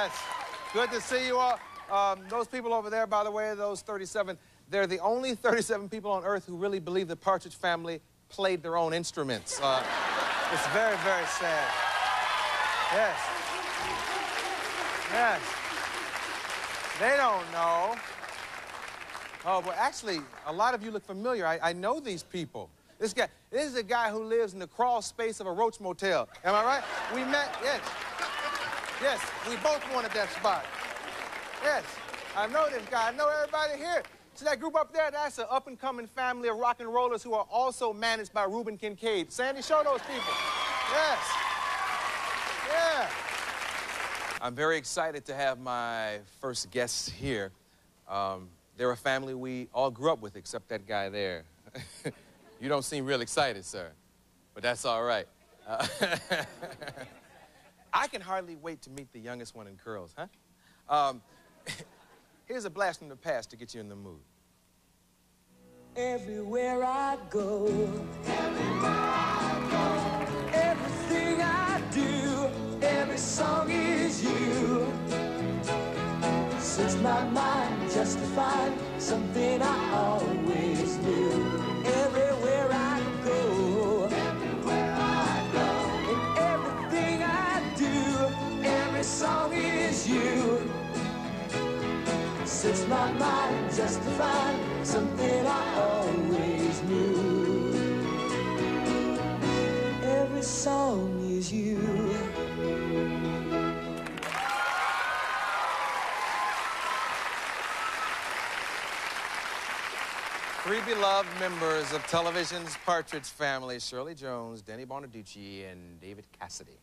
Yes. Good to see you all. Those people over there, by the way, those 37, they're the only 37 people on Earth who really believe the Partridge Family played their own instruments. It's very, very sad. Yes. Yes. They don't know. Oh, well, actually, a lot of you look familiar. I know these people. This is a guy who lives in the crawl space of a Roach Motel. Am I right? We met, yes. Yes, we both wanted that spot. Yes, I know this guy. I know everybody here. See that group up there? That's an up-and-coming family of rock and rollers who are also managed by Reuben Kincaid. Sandy, show those people. Yes. Yeah. I'm very excited to have my first guests here. They're a family we all grew up with, except that guy there. You don't seem real excited, sir, but that's all right. I can hardly wait to meet the youngest one in curls, huh? Here's a blast from the past to get you in the mood. Everywhere I go, everything I do, every song is you. Since my mind justified something I always knew. Everywhere I go, and everything I do, every song is you. Since my mind justified something I always knew. Every song is you. Three beloved members of television's Partridge Family, Shirley Jones, Denny Bonaduce, and David Cassidy.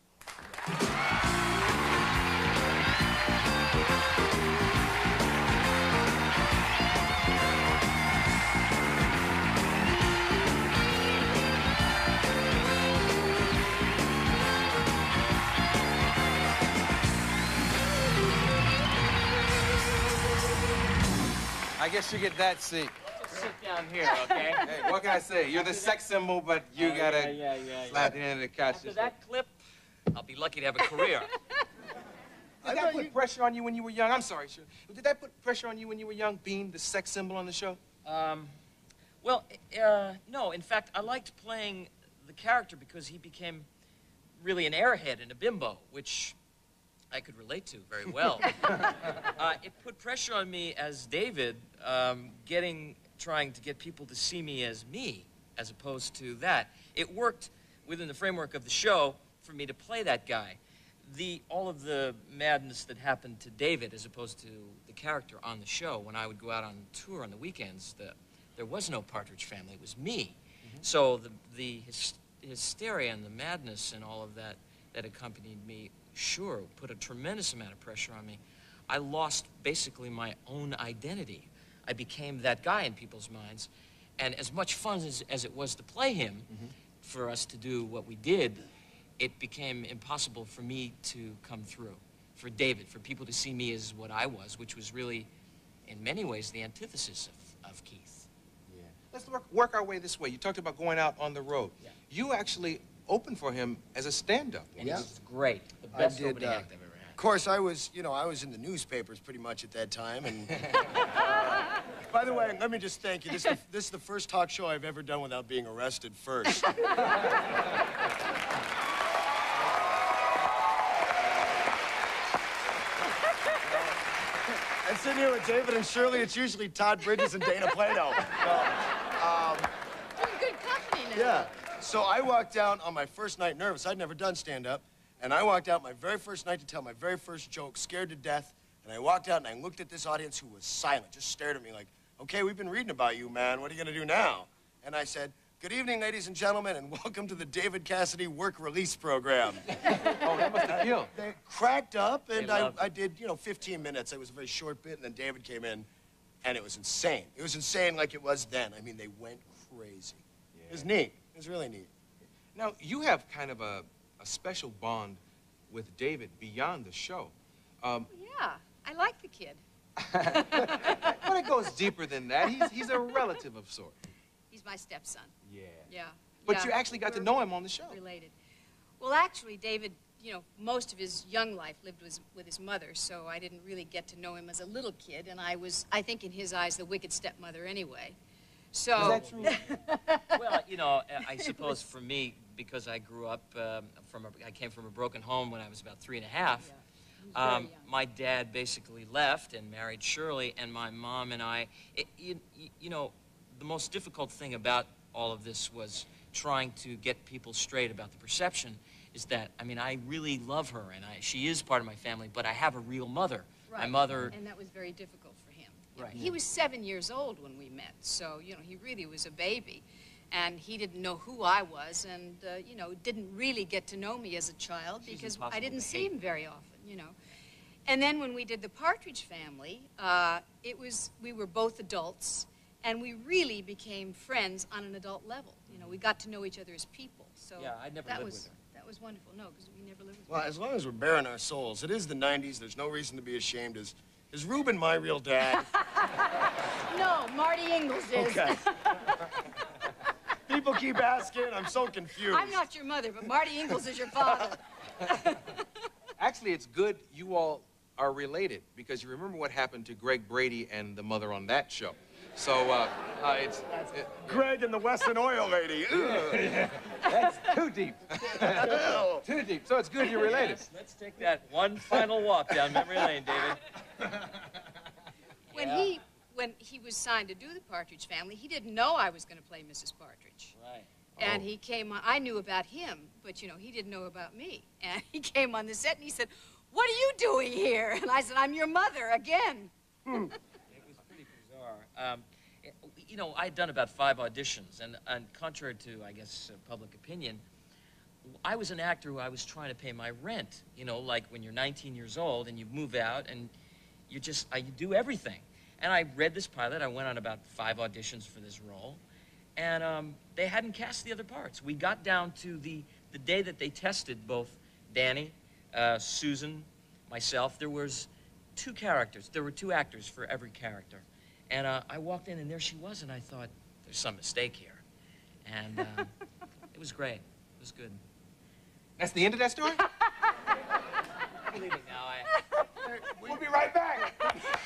I guess you get that seat. Sit down here, okay? Hey, what can I say? You're the sex symbol, but you gotta slap the end of the couch. After that clip, I'll be lucky to have a career. Did that put pressure on you when you were young? I'm sorry, sure. Did that put pressure on you when you were young, being the sex symbol on the show? Well, no. In fact, I liked playing the character because he became really an airhead and a bimbo, which I could relate to very well. It put pressure on me as David, trying to get people to see me as me, as opposed to that. It worked within the framework of the show for me to play that guy. All of the madness that happened to David, as opposed to the character on the show, when I would go out on tour on the weekends, there was no Partridge Family, it was me. Mm-hmm. So the hysteria and the madness and all of that accompanied me, sure, put a tremendous amount of pressure on me. I lost basically my own identity. I became that guy in people's minds. And as much fun as it was to play him, mm-hmm. for us to do what we did, it became impossible for me to come through. For David, for people to see me as what I was, which was really, in many ways, the antithesis of Keith. Yeah. Let's work our way this way. You talked about going out on the road. Yeah. You actually opened for him as a stand-up. And it was great. The best opening act I've ever had. Of course, I was in the newspapers pretty much at that time, and by the way, let me just thank you. This is the first talk show I've ever done without being arrested first. And sitting here with David and Shirley, it's usually Todd Bridges and Dana Plato. Good company now. Yeah. So I walked out on my first night nervous. I'd never done stand-up. And I walked out my very first night to tell my very first joke, scared to death. And I walked out and I looked at this audience who was silent, just stared at me like, okay, we've been reading about you, man. What are you going to do now? And I said, good evening, ladies and gentlemen, and welcome to the David Cassidy Work Release Program. Oh, that must have killed. They cracked up, and I did, 15 minutes. It was a very short bit, and then David came in, and it was insane. It was insane like it was then. I mean, they went crazy. Yeah. It was neat. It was really neat. Now, you have kind of a special bond with David beyond the show. Yeah, I like the kid. But it goes deeper than that. He's a relative of sorts. He's my stepson. Yeah. Yeah. But you actually got to know him on the show. Related. Well, actually, David, you know, most of his young life lived with his mother, so I didn't really get to know him as a little kid, and I was, I think in his eyes, the wicked stepmother anyway. So... Is that true? Well, you know, I suppose for me, because I grew up I came from a broken home when I was about 3 and a half. Yeah. My dad basically left and married Shirley, and my mom and I, you know, the most difficult thing about all of this was trying to get people straight about the perception is that, I mean, I really love her, and she is part of my family, but I have a real mother. Right. My mother... And that was very difficult for him. Right. He was 7 years old when we met, so, you know, he really was a baby. And he didn't know who I was, and, you know, didn't really get to know me as a child because I didn't see him very often, you know. And then when we did the Partridge Family, we were both adults, and we really became friends on an adult level. You know, we got to know each other as people. So yeah, I never lived with her. That was wonderful. No, because we never lived with Well, as long as we're bearing our souls, it is the 90s. There's no reason to be ashamed. Is Reuben my real dad? No, Marty Ingalls is. Okay. People keep asking. I'm so confused. I'm not your mother, but Marty Ingalls is your father. Actually, it's good you all are related because you remember what happened to Greg Brady and the mother on that show. So, Greg and the Weston Oil lady. That's too deep. Too deep. So it's good you're related. Let's take that one final walk down memory lane, David. When he was signed to do the Partridge Family, he didn't know I was going to play Mrs. Partridge. Right. And he came on, I knew about him, but, you know, he didn't know about me. And he came on the set and he said, "What are you doing here?" And I said, "I'm your mother again." It was pretty bizarre. You know, I'd done about 5 auditions, and contrary to, I guess, public opinion, I was an actor who I was trying to pay my rent. You know, like when you're 19 years old and you move out and you just, you do everything. And I read this pilot. I went on about 5 auditions for this role, and they hadn't cast the other parts. We got down to the day that they tested both Danny, Susan, myself. There was 2 characters. There were 2 actors for every character. And I walked in, and there she was, and I thought, there's some mistake here. And it was great. It was good. That's the end of that story? I'm leaving now. We'll be right back.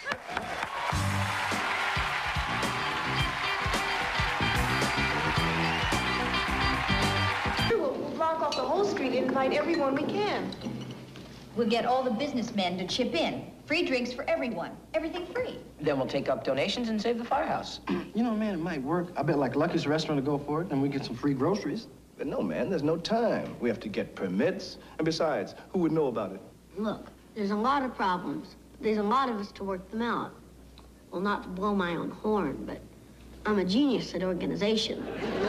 We'll block off the whole street and invite everyone we can. We'll get all the businessmen to chip in. Free drinks for everyone. Everything free. Then we'll take up donations and save the firehouse. You know, man, it might work. I bet like Lucky's restaurant to go for it, and we get some free groceries. But no, man, there's no time. We have to get permits. And besides, who would know about it? Look, there's a lot of problems. There's a lot of us to work them out. Well, not to blow my own horn, but I'm a genius at organization.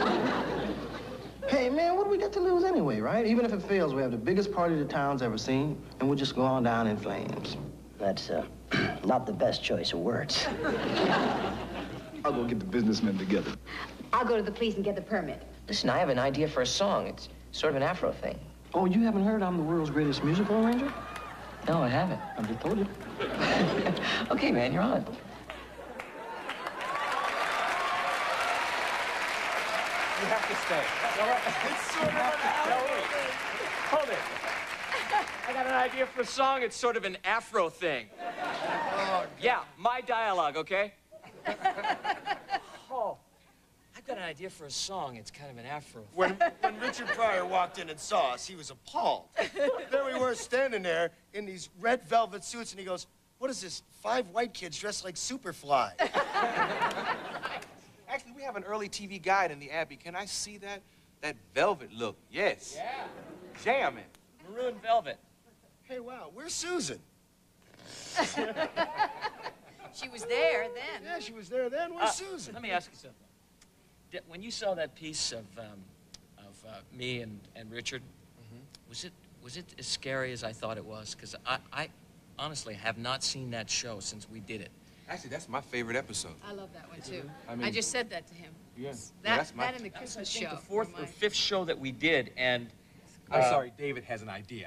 Hey, man, what do we got to lose anyway, right? Even if it fails, we have the biggest party the town's ever seen, and we'll just go on down in flames. That's not the best choice of words. I'll go get the businessmen together. I'll go to the police and get the permit. Listen, I have an idea for a song. It's sort of an Afro thing. Oh, you haven't heard I'm the world's greatest musical arranger? No, I haven't. I just told you. Okay, man, you're on. You have to stay. It's sort of an Hold it. I got an idea for a song. It's sort of an Afro thing. Yeah, my dialogue, okay? Oh, I've got an idea for a song. It's kind of an Afro thing. When Richard Pryor walked in and saw us, he was appalled. There we were standing there in these red velvet suits, and he goes, "What is this, 5 white kids dressed like Superfly?" Actually, we have an early TV guide in the Abbey. Can I see that? That velvet look. Yes. Yeah. Jamming. Maroon velvet. Hey, wow, where's Susan? She was there then. Yeah, she was there then. Where's Susan? Let me ask you something. When you saw that piece of me and Richard, was it as scary as I thought it was? Because I honestly have not seen that show since we did it. Actually, that's my favorite episode. I love that one, too. I mean- I just said that to him. Yes. That and the Christmas I think show. the 4th were or my- 5th show that we did, and I'm sorry, David has an idea.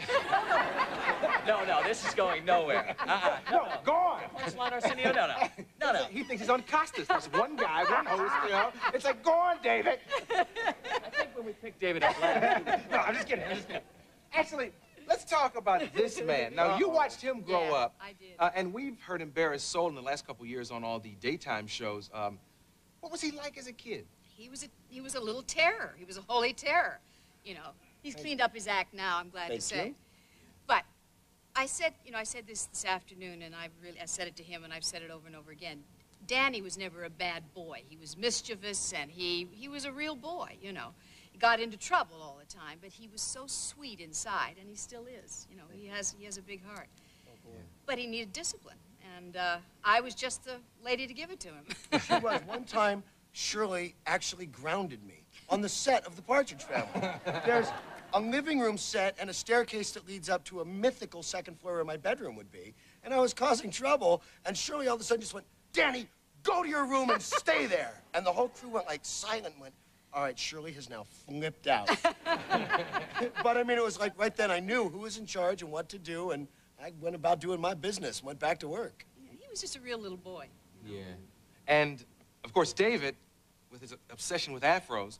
no, this is going nowhere. No. Go on. Salon Arsenio, no. He thinks he's on Costas. There's one guy, one host, you know. It's like, go on, David. I think when we picked David up last, No, I'm just kidding. Actually, let's talk about this man. Now, you watched him grow up. I did. And we've heard him bare his soul in the last couple years on all the daytime shows. What was he like as a kid? He was a little terror. He was a holy terror. You know, he's cleaned up his act now, I'm glad to say. But I said this afternoon, and I said it to him, and I've said it over and over again. Danny was never a bad boy. He was mischievous, and he was a real boy, you know. He got into trouble all the time, but he was so sweet inside, and he still is. You know, he has a big heart. But he needed discipline, and I was just the lady to give it to him. She was. One time, Shirley actually grounded me on the set of The Partridge Family. There's a living room set and a staircase that leads up to a mythical second floor where my bedroom would be, and I was causing trouble, and Shirley all of a sudden just went, Danny, go to your room and stay there. And the whole crew went like silent and went, all right, Shirley has now flipped out. But I mean, it was like right then I knew who was in charge and what to do, and I went about doing my business, went back to work. Yeah, he was just a real little boy. Yeah. And, of course, David, with his obsession with afros.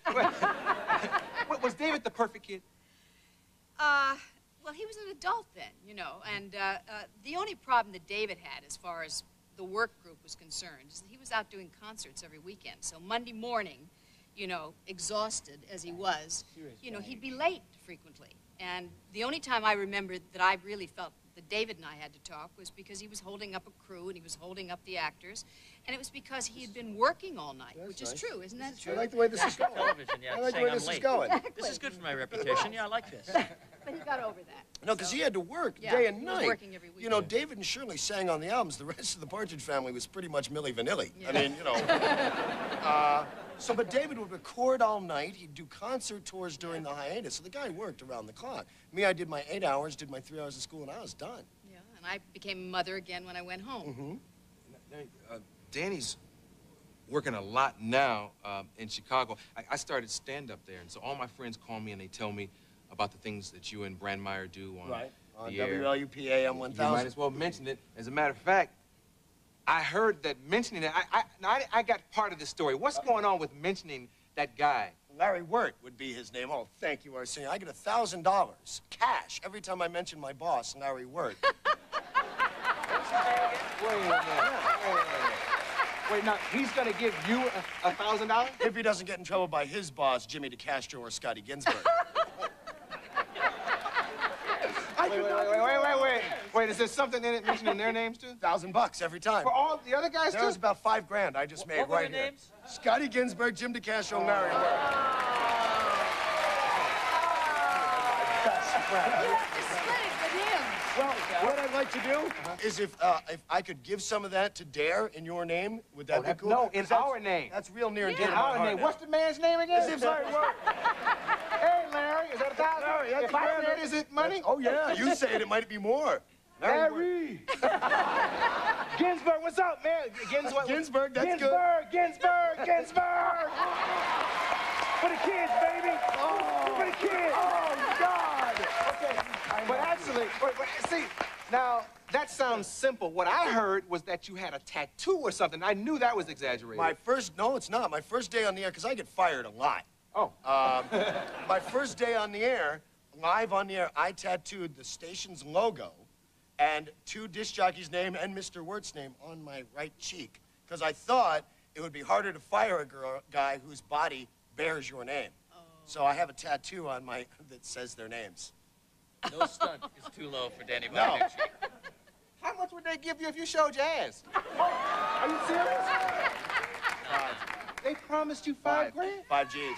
Was David the perfect kid? Well, he was an adult then, you know, and the only problem that David had as far as the work group was concerned is that he was out doing concerts every weekend. So Monday morning, you know, exhausted as he was, you know, he'd be late frequently. And the only time I remember that I really felt that David and I had to talk was because he was holding up a crew and he was holding up the actors. And it was because he had been working all night, which is true, isn't that true? I like the way this is going. Television, yeah. I like the way this is going. This is good for my reputation. Yeah, I like this. But he got over that. No, because he had to work Yeah, day and he was night. working every You know, David and Shirley sang on the albums. The rest of the Partridge Family was pretty much Milli Vanilli. Yeah. I mean, you know. But David would record all night. He'd do concert tours during the hiatus. So the guy worked around the clock. Me, I did my 8 hours, did my 3 hours of school, and I was done. Yeah, and I became a mother again when I went home. Danny's working a lot now in Chicago. I started stand-up there, and so all my friends call me and they tell me about the things that you and Brandmeier do on the air. WLUPAM 1000. You might as well mention it. As a matter of fact, I heard that mentioning it, I got part of the story. What's going on with mentioning that guy? Larry Wirt would be his name. Oh, thank you, Arsenio. I get $1,000 cash every time I mention my boss, Larry Wirt. Wait a minute. Wait, now, he's going to give you $1,000? If he doesn't get in trouble by his boss, Jimmy DeCastro or Scotty Ginsburg. Wait, is there something in it mentioning their names, too? $1,000 every time. For all the other guys, There too? was about $5 grand I just made What were right their here. names? Scotty Ginsburg, Jim DeCastro, and Larry Wirt. Best friend. Well, what I'd like to do is if I could give some of that to Dare in your name, would that be cool? No, in our name. That's real near and dear In to my our heart name. now. What's the man's name again? His name's Larry Wirt. Hey, Larry, is that $1,000? Larry, that's If I grand. say it, is it money? Oh, yeah, you say it, it might be more. Larry! Ginsburg, what's up, man? Ginsburg, that's Ginsburg, good. Ginsburg! For the kids, baby! Oh. For the kids! Oh, God! Okay, but actually, see, now, that sounds simple. What I heard was that you had a tattoo or something. I knew that was exaggerated. No, it's not. My first day on the air, because I get fired a lot. Oh. My first day on the air, live on the air, I tattooed the station's logo and 2 disc jockeys' name and Mr. Wirt's name on my right cheek, because I thought it would be harder to fire a guy whose body bears your name. Oh. So I have a tattoo on my that says their names. No stunt is too low for Danny No. Bonaducci. How much would they give you if you showed your ass? Are you serious? They promised you $5 grand? 5 G's.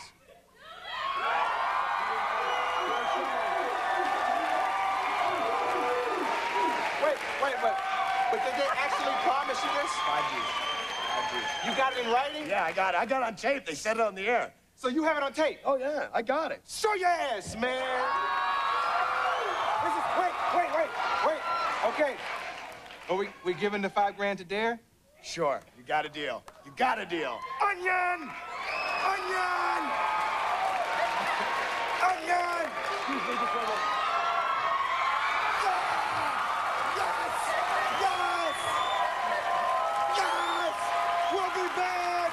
But did they actually promise you this? 5 G's. You got it in writing? Yeah, I got it. I got it on tape. They said it on the air. So you have it on tape? Oh, yeah, I got it. Show your ass, man! Wait. Okay. Are we giving the $5 grand to Dare? Sure, you got a deal. You got a deal. Onion! Onion! Onion! Excuse me, just one more. We'll be back!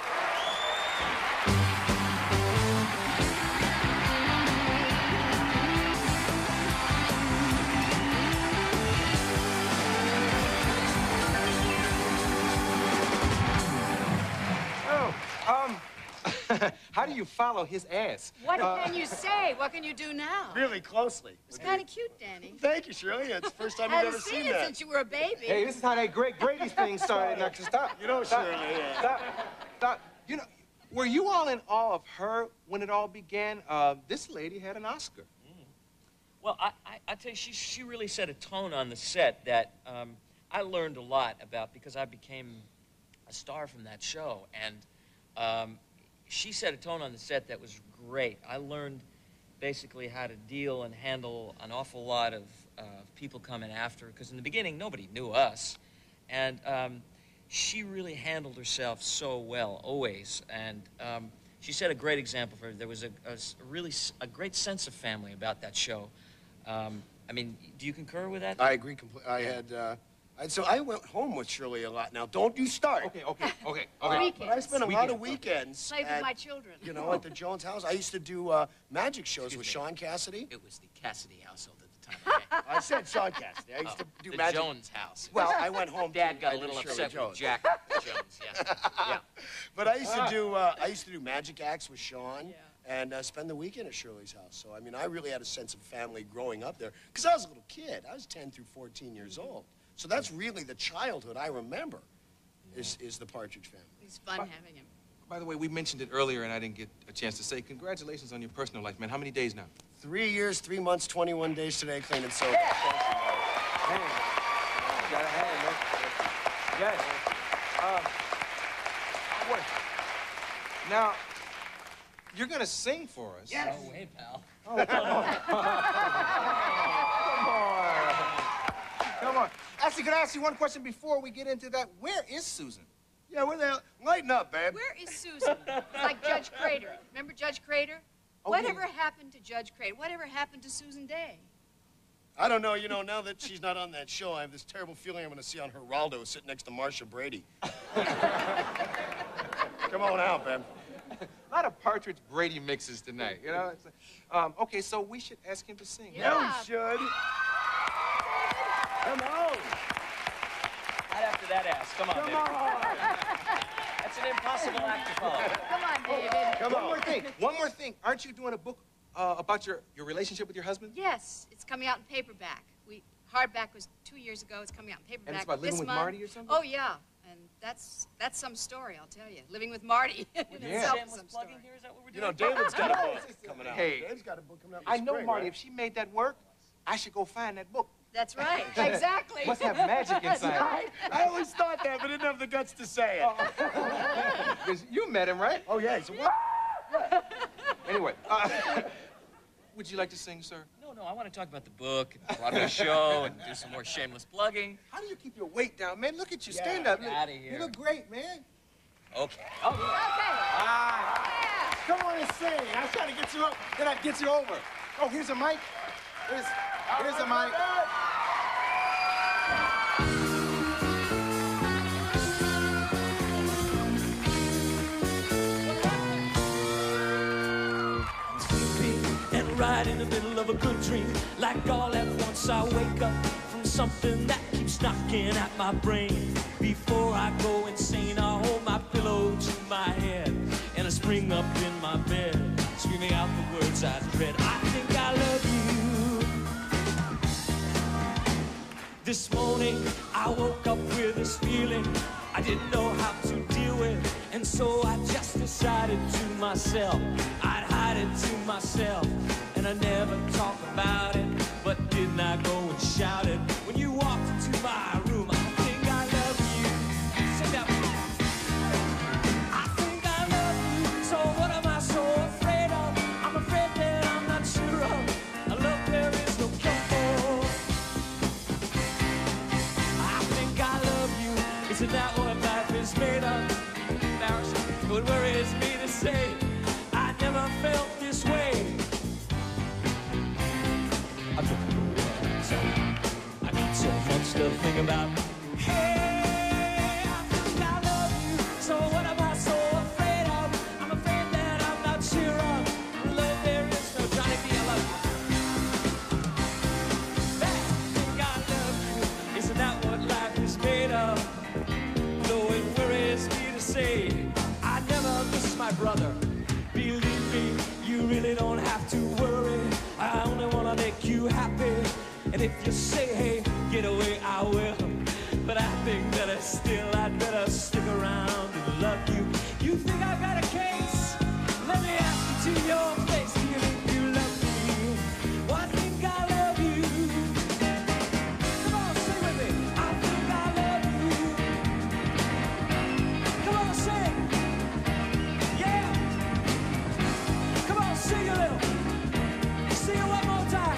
How do you follow his ass? What can you say? What can you do now? Really closely. It's kind of cute, Danny. Thank you, Shirley. It's the first time I you've ever haven't seen seen it that. since you were a baby. Hey, this is how that great Grady's thing started. Now, stop. You know, Stop. Shirley. Yeah. Stop. You know, were you all in awe of her when it all began? This lady had an Oscar. Well, I tell you, she really set a tone on the set that I learned a lot about because I became a star from that show. And she set a tone on the set that was great. I learned basically how to deal and handle an awful lot of people coming after, because in the beginning, nobody knew us. And she really handled herself so well, always. And she set a great example for her. There was a great sense of family about that show. I mean, do you concur with that? I agree completely. So I went home with Shirley a lot. Now, don't you start. Okay. Weekends. I spent a lot of weekends. Played with my children. You know, at the Jones house. I used to do magic shows with Sean Cassidy. It was the Cassidy household at the time. I said Sean Cassidy. I used to do the magic. Jones house. Well, I went home. Dad got I a did little Shirley upset Jones. with Jack Jones. Yeah. But I used to do magic acts with Sean. And spend the weekend at Shirley's house. So, I mean, I really had a sense of family growing up there. Because I was a little kid. I was 10 through 14 years old. So that's really the childhood I remember, is the Partridge Family. It's fun having him. By the way, we mentioned it earlier, and I didn't get a chance to say congratulations on your personal life, man. How many days now? 3 years, 3 months, 21 days today, clean and sober. Yeah. Thank you, man. Got a hand, man. Yes. Now, you're going to sing for us. Yes. No way, pal. Oh, come on. Come on. Actually, can I ask you one question before we get into that? Where is Susan? Yeah, where the hell? Lighten up, babe. Where is Susan? It's like Judge Crater. Remember Judge Crater? Oh, Whatever happened to Judge Crater? Whatever happened to Susan Day? I don't know. You know, now that she's not on that show, I have this terrible feeling I'm going to see on Geraldo sitting next to Marsha Brady. Come on out, babe. A lot of Partridge Brady mixes tonight, you know? Okay, so we should ask him to sing. Yeah. Yeah, we should. Come on. Right after that ass. Come on, baby. That's an impossible act to follow. Come on, David. Come One on. more thing. One more thing. Aren't you doing a book about your relationship with your husband? Yes, it's coming out in paperback. Hardback was 2 years ago. It's coming out in paperback And it's about living this with month. Marty or something? Oh, yeah. And that's some story, I'll tell you. Living with Marty in itself is some story. Here, is that what we're You doing? know, David's got a book coming out. Hey. David's got a book coming out. I this know, spring, Marty, right? if she made that work, I should go find that book. That's right. Exactly. Must have magic That's inside. right. I always thought that, but didn't have the guts to say it. 'Cause you met him, right? Oh, yeah. So what? Anyway, would you like to sing, sir? No, I want to talk about the book and the Broadway show and do some more shameless plugging. How do you keep your weight down, man? Look at you. Yeah, Stand up. get outta here. You look great, man. Okay. Okay. Come on and sing. I was trying to get you up. Then I get you over. Oh, here's a mic. Here's a mic. And right in the middle of a good dream, like all at once I wake up from something that keeps knocking at my brain. Before I go insane, I hold my pillow to my head and I spring up in my bed, screaming out the words I dread. I think I love you. This morning I woke up with this feeling I didn't know how to deal with, and so I just decided to myself I'd hide it to myself, and I never talk about it. But didn't I go and shout it when you walked into my room? I think I love you. Sing that with me. I think I love you. So what am I so afraid of? I'm afraid that I'm not sure of a love there is no cure for. I think I love you. Isn't that what life is made of? Embarrassing, but it worries me to say I never felt this way. I'm so I got so much to think about. Hey, I think I love you. So what am I so afraid of? I'm afraid that I'm not sure of love there is no. Johnny B, I love you. Hey, I think I love you. Isn't that what life is made of? Though it worries me to say I never miss my brother. just say, hey, get away, I will. But I think that I'd better stick around and love you. You think I've got a case? Let me ask you to your face. Do you think you love me? Well, I think I love you. Come on, sing with me. I think I love you. Come on, sing. Yeah. Come on, sing a little. Sing it one more time.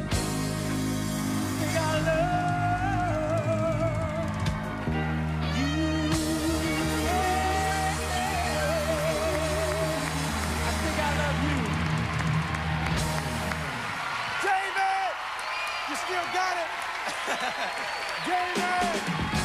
I think I love David! You still got it? David!